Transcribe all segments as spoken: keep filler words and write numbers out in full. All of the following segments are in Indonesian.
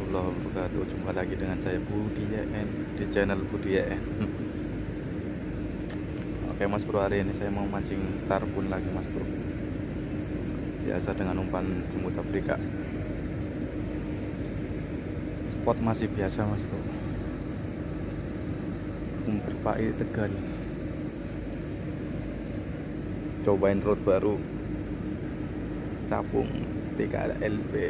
warahmatullahi wabarakatuh. Jumpa lagi dengan saya Budi Y N di channel Budi Y N. Oke mas bro, hari ini saya mau mancing tarpun lagi mas bro. Biasa dengan umpan jemput Afrika. Spot masih biasa mas bro. Umpan Pai Tegal. Cobain road baru. Sapung tiga L P.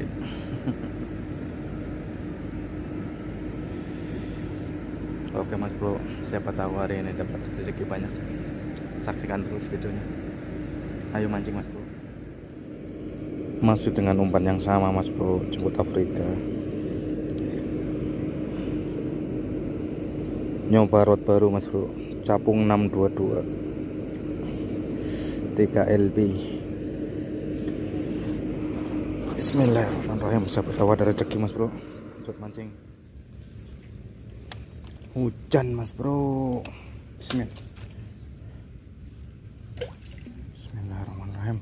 Oke mas bro, siapa tahu hari ini dapat rezeki banyak. Saksikan terus videonya. Ayo mancing mas bro. Masih dengan umpan yang sama mas bro, jemput Afrika. Nyoba rod baru mas bro, capung enam dua dua tiga L B. Bismillahirrahmanirrahim. Siapa tahu ada rezeki mas bro. Buat mancing. Hujan mas bro. Bismillah. Bismillahirrahmanirrahim.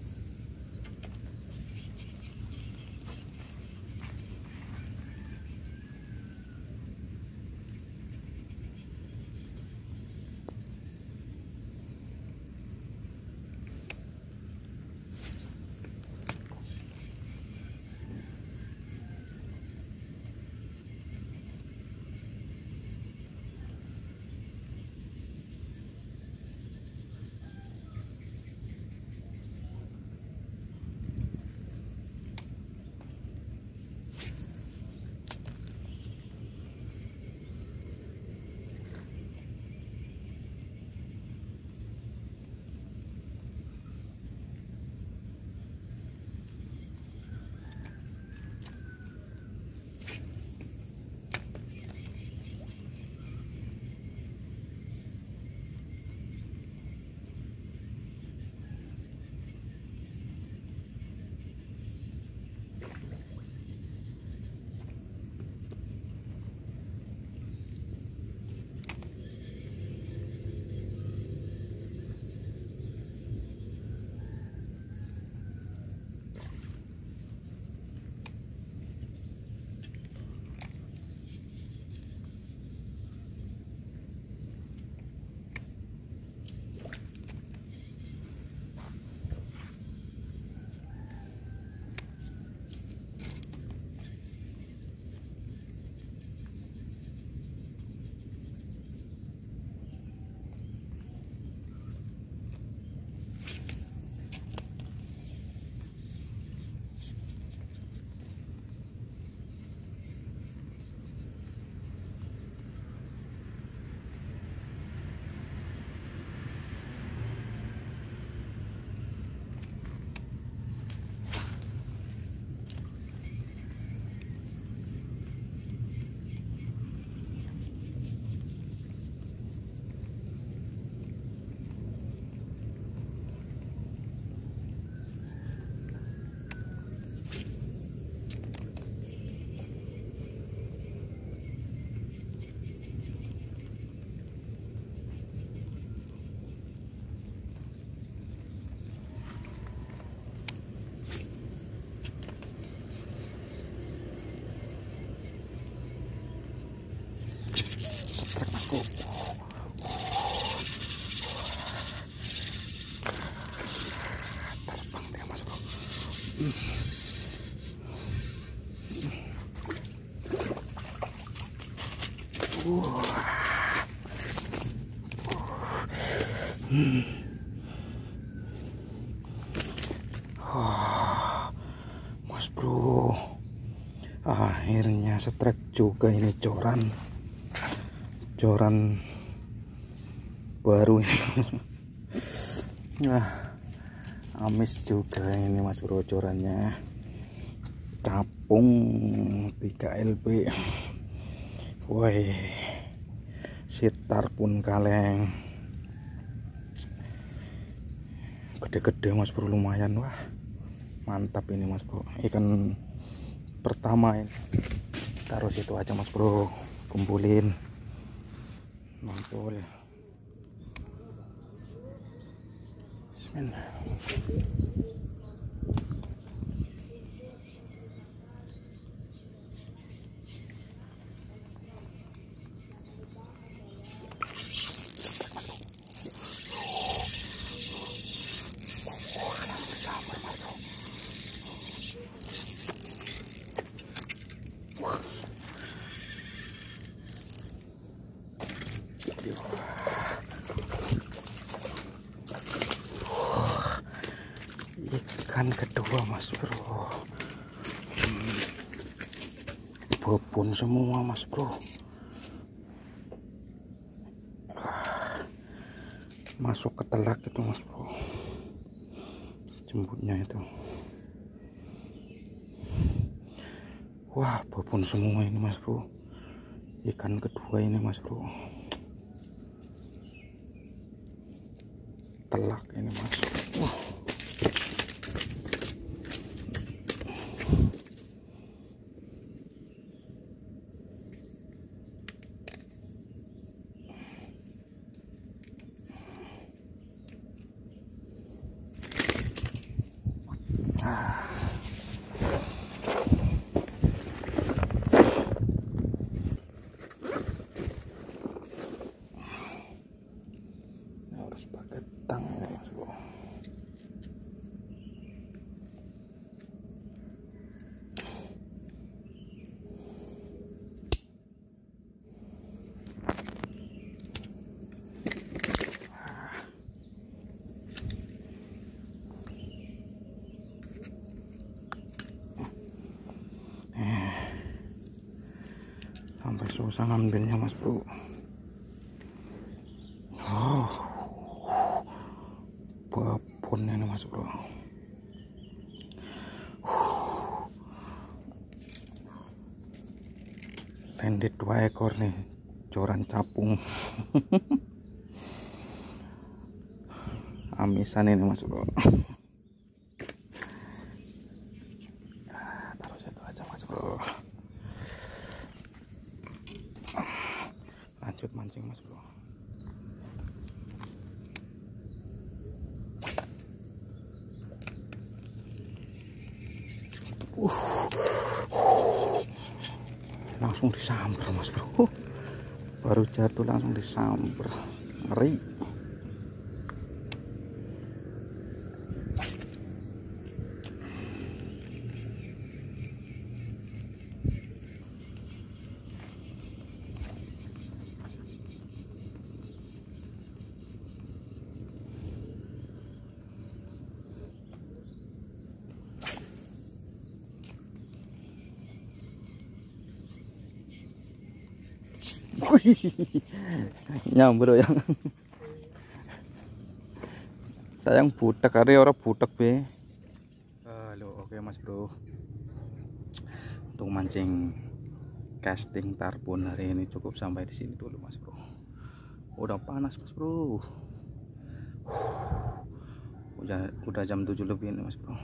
Terbang dia mas bro. Mas bro, akhirnya setrek juga ini coran. Coran baru ini. Nah, amis juga ini mas bro corannya. Capung tiga L B. Woi, sitar pun kaleng. Gede-gede mas bro, lumayan. Wah, mantap ini mas bro. Ikan pertama ini. Taruh situ aja mas bro, kumpulin. Mantul. Bismillah. Ikan kedua mas bro, hmm. Bobon semua mas bro. Masuk ke telak itu mas bro, jembutnya itu. Wah, bobon semua ini mas bro. Ikan kedua ini mas bro, telak ini mas. Wah. Ah. Harus pakai tang ini mas bro. Eh, sampai susah ngambilnya mas bro. Oh, babon ini mas bro. Landed dua ekor nih, coran capung. Amisan ini mas bro. Taruh situ aja mas bro. Lanjut mancing mas bro. Uh, langsung disambar mas bro. Baru jatuh langsung disambar, ngeri. Nyambur ya. Sayang butek hari orang butek be. Halo, oke mas bro. Untuk mancing casting tarbon hari ini cukup sampai di sini dulu mas bro. Udah panas mas bro. Udah udah jam tujuh lebih ini mas bro.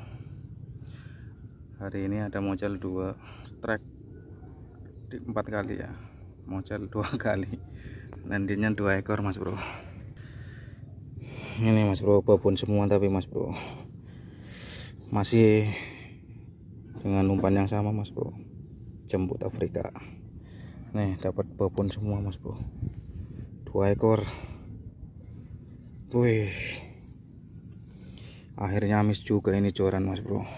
Hari ini ada modal dua strike di empat kali ya. Modal dua kali, landingnya dua ekor mas bro. Ini mas bro, babon semua tapi mas bro masih dengan umpan yang sama mas bro, jembut Afrika. Nih dapat babon semua mas bro, dua ekor. Wih, akhirnya amis juga ini coran mas bro,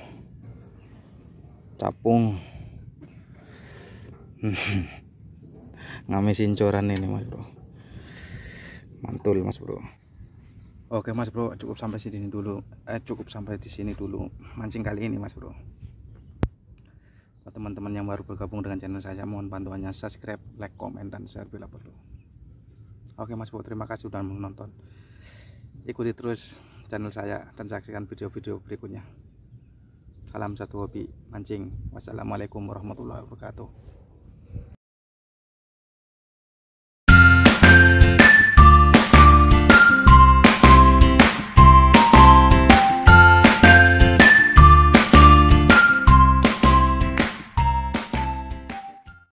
capung. Ngamisin coran ini mas bro, mantul mas bro. Oke mas bro, cukup sampai sini dulu. Eh cukup sampai di sini dulu mancing kali ini mas bro. Buat teman-teman yang baru bergabung dengan channel saya, mohon bantuannya subscribe, like, komen, dan share bila perlu. Oke mas bro, terima kasih sudah menonton. Ikuti terus channel saya dan saksikan video-video berikutnya. Salam satu hobi mancing. Wassalamualaikum warahmatullahi wabarakatuh.